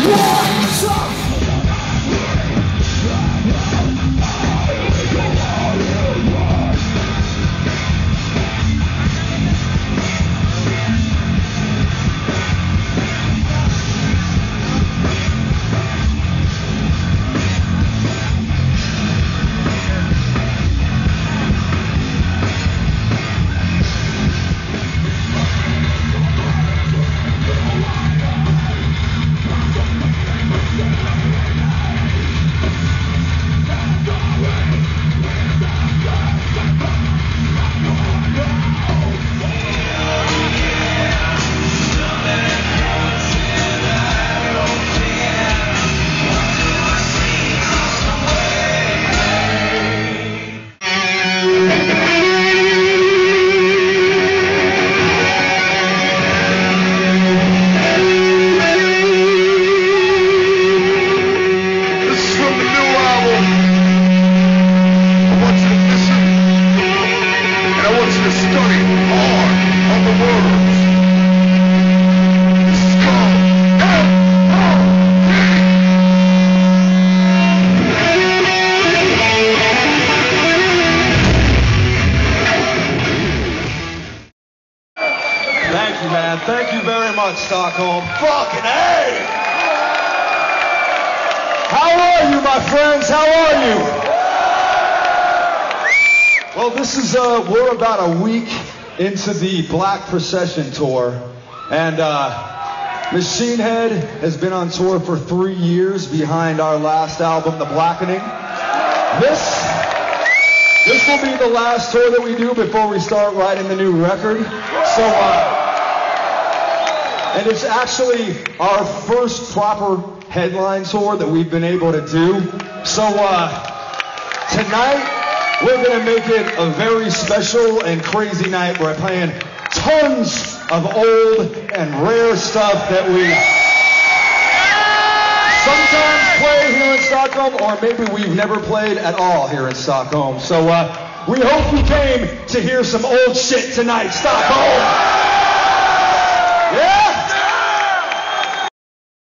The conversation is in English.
Thank you very much, Stockholm. Fucking A! How are you, my friends? How are you? Well, this is, we're about a week into the Black Procession tour. And Machine Head has been on tour for 3 years behind our last album, The Blackening. This will be the last tour that we do before we start writing the new record. So, and it's actually our first proper headline tour that we've been able to do. So tonight, we're going to make it a very special and crazy night. We're playing tons of old and rare stuff that we sometimes play here in Stockholm, or maybe we've never played at all here in Stockholm. So we hope you came to hear some old shit tonight, Stockholm. Yeah!